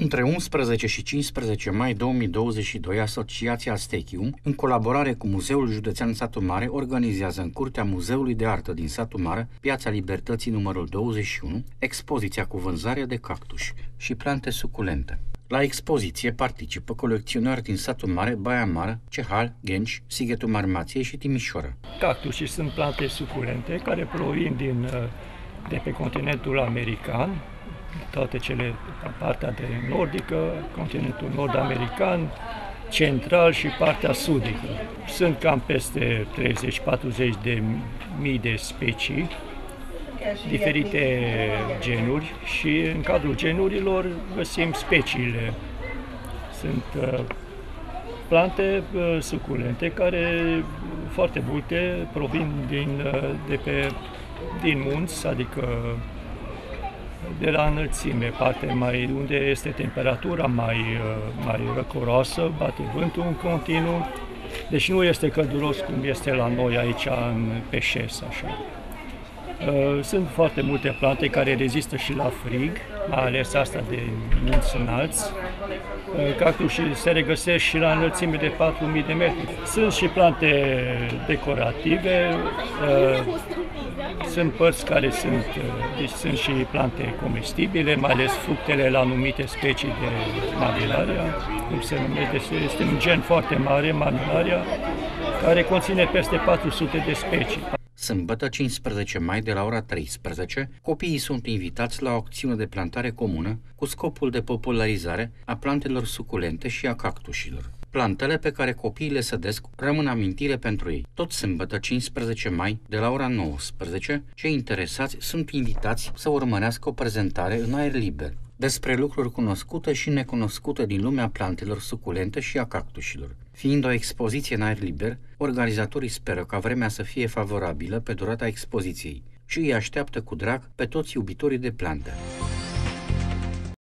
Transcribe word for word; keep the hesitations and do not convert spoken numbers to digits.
Între unsprezece și cincisprezece mai două mii douăzeci și doi, Asociația Stechium, în colaborare cu Muzeul Județean Satu Mare, organizează în Curtea Muzeului de Artă din Satu Mare, Piața Libertății numărul douăzeci și unu, expoziția cu vânzare de cactuși și plante suculente. La expoziție participă colecționari din Satu Mare, Baia Mare, Cehal, Ghenci, Sighetul Marmației și Timișoara. Cactușii sunt plante suculente care provin din, de pe continentul american, toate cele, partea de nordică, continentul nord-american, central și partea sudică. Sunt cam peste treizeci patruzeci de mii de specii, diferite genuri și în cadrul genurilor găsim speciile. Sunt uh, plante uh, suculente care foarte multe provin din, uh, de pe, din munți, adică de la înălțime, parte mai, unde este temperatura mai, mai răcoroasă, bate vântul în continuu, deci nu este călduros cum este la noi aici în Peșes, așa. Sunt foarte multe plante care rezistă și la frig, mai ales asta de munți înalți. Cactușii se regăsesc și la înălțime de patru mii de metri. Sunt și plante decorative, sunt părți care sunt, deci sunt și plante comestibile, mai ales fructele la anumite specii de Mammillaria, cum se numește, este un gen foarte mare, Mammillaria, care conține peste patru sute de specii. Sâmbătă, cincisprezece mai, de la ora treisprezece, copiii sunt invitați la o acțiune de plantare comună cu scopul de popularizare a plantelor suculente și a cactușilor. Plantele pe care copiii le sădesc rămân amintire pentru ei. Tot sâmbătă, cincisprezece mai, de la ora nouăsprezece, cei interesați sunt invitați să urmărească o prezentare în aer liber despre lucruri cunoscute și necunoscute din lumea plantelor suculente și a cactușilor. Fiind o expoziție în aer liber, organizatorii speră ca vremea să fie favorabilă pe durata expoziției și îi așteaptă cu drag pe toți iubitorii de plante.